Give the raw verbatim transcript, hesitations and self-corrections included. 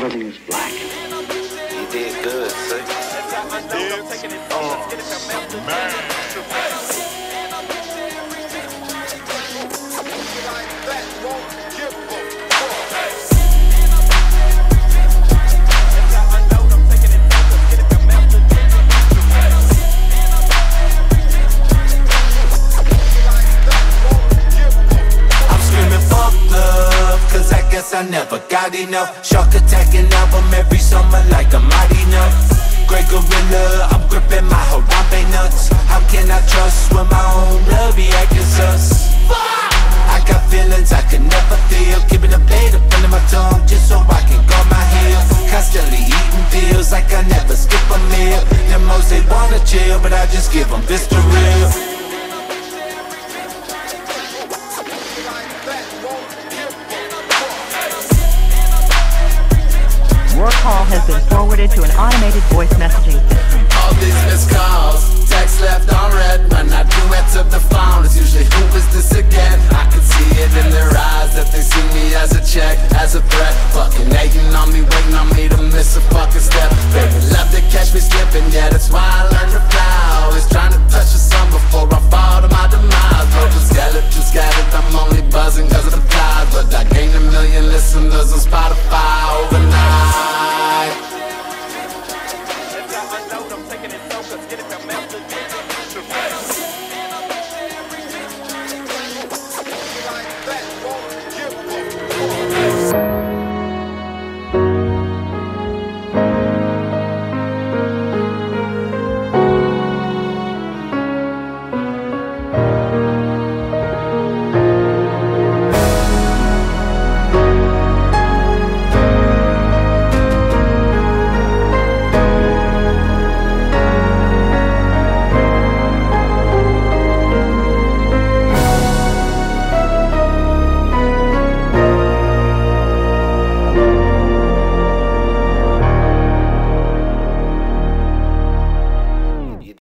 everything is black. You did good, see? Oh, man. I never got enough. Shark attacking album every summer like a mighty enough. Great gorilla, I'm gripping my Harambe nuts. How can I trust when my own blood be acting sus? I got feelings I can never feel. Keeping a blade up under my tongue just so I can guard my heel. Constantly eating pills like I never skip a meal. Them most they wanna chill, but I just give them this the real. Your call has been forwarded to an automated voice messaging system. All these missed calls, text left on red. When I do answer the phone, it's usually who is this again? I can see it in their eyes that they see me as a check, as a threat. Fucking hating on me, waiting on me to miss a fucking step. Baby, love to catch me slipping, yeah, that's why I learned to fly. Always trying to touch the sun before I fall to my demise. Broken skeleton scattered, I'm only buzzing cause of the flies. But I gained a million listeners on Spotify.